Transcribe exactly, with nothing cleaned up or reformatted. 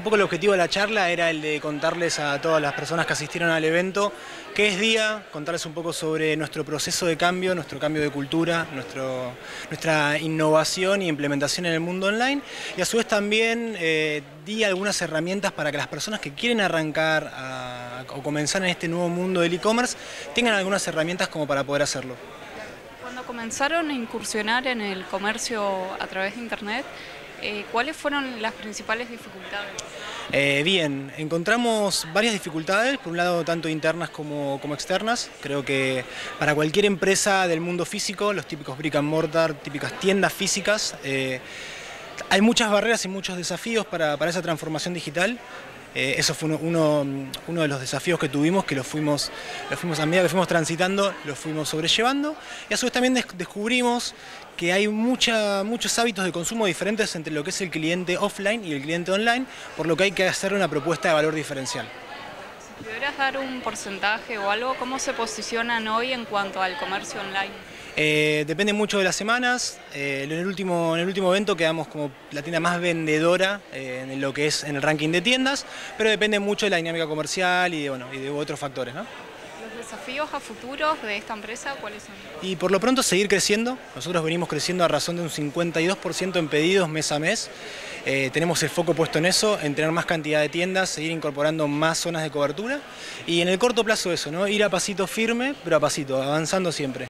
Un poco el objetivo de la charla era el de contarles a todas las personas que asistieron al evento qué es Día, contarles un poco sobre nuestro proceso de cambio, nuestro cambio de cultura, nuestro, nuestra innovación y implementación en el mundo online, y a su vez también eh, di algunas herramientas para que las personas que quieren arrancar a, o comenzar en este nuevo mundo del e-commerce tengan algunas herramientas como para poder hacerlo. Cuando comenzaron a incursionar en el comercio a través de Internet, eh, ¿cuáles fueron las principales dificultades? Eh, bien, encontramos varias dificultades, por un lado tanto internas como, como externas. Creo que para cualquier empresa del mundo físico, los típicos brick and mortar, típicas tiendas físicas, eh, hay muchas barreras y muchos desafíos para, para esa transformación digital. Eh, eso fue uno, uno, uno de los desafíos que tuvimos, que lo fuimos, lo fuimos a medida que fuimos transitando, lo fuimos sobrellevando, y a su vez también des descubrimos que hay mucha, muchos hábitos de consumo diferentes entre lo que es el cliente offline y el cliente online, por lo que hay que hacer una propuesta de valor diferencial. Si pudieras dar un porcentaje o algo, ¿cómo se posicionan hoy en cuanto al comercio online? Eh, depende mucho de las semanas. Eh, en, el último, en el último evento quedamos como la tienda más vendedora eh, en lo que es en el ranking de tiendas, pero depende mucho de la dinámica comercial y de, bueno, y de otros factores, ¿no? ¿Los desafíos a futuros de esta empresa cuáles son? Y por lo pronto seguir creciendo. Nosotros venimos creciendo a razón de un cincuenta y dos por ciento en pedidos mes a mes. Eh, tenemos el foco puesto en eso, en tener más cantidad de tiendas, seguir incorporando más zonas de cobertura y en el corto plazo eso, ¿no? Ir a pasito firme, pero a pasito, avanzando siempre.